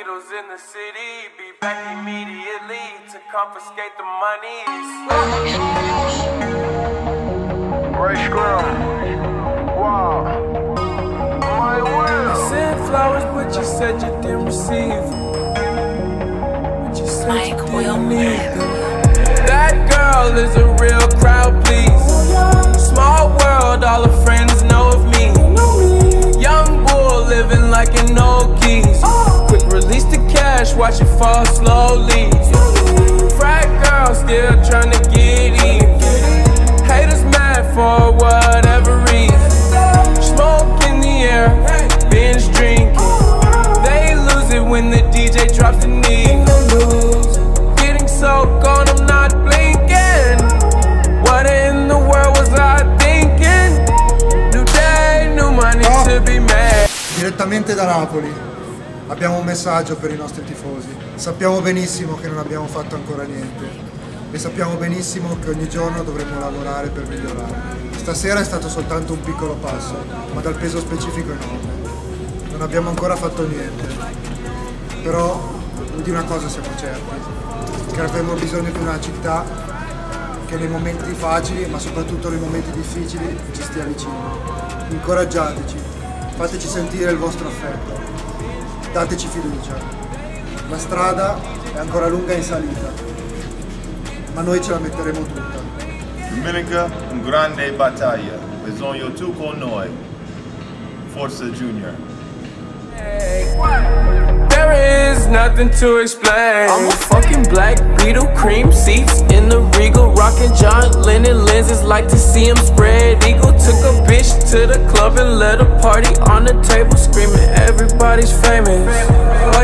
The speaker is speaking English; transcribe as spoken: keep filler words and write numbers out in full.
Beatles in the city, be back immediately to confiscate the monies. Right scrum. Wow. My will. I sent flowers, but you said you didn't receive them. But you said you didn't need them. That girl is a real crowd, please. Small world, all her friends know of me. Young bull living like an old geese. Quick release the cash, watch it fall slowly. Frat girl still trying to get in. Haters mad for whatever reason. Smoke in the air, binge drinking. They lose it when the D J drops the knee. Getting so gone, I'm not blinking. What in the world was I thinking? New day, new money to be made. Direttamente da Napoli abbiamo un messaggio per i nostri tifosi. Sappiamo benissimo che non abbiamo fatto ancora niente e sappiamo benissimo che ogni giorno dovremo lavorare per migliorare. Stasera è stato soltanto un piccolo passo, ma dal peso specifico enorme. Non abbiamo ancora fatto niente, però di una cosa siamo certi, che avremo bisogno di una città che nei momenti facili, ma soprattutto nei momenti difficili, ci stia vicino. Incoraggiateci, fateci sentire il vostro affetto, dateci fiducia. La strada è ancora lunga in salita, ma noi ce la metteremo tutta. Domenica, un grande battaglia, bisogno tu con noi, Forza Junior. There is nothing to explain. I'm a fucking black Beetle, cream seats in the Regal, rocking John Lennon lenses, like to see him spread eagle. Took a bitch to the club and let a party on the table, screaming everybody's famous.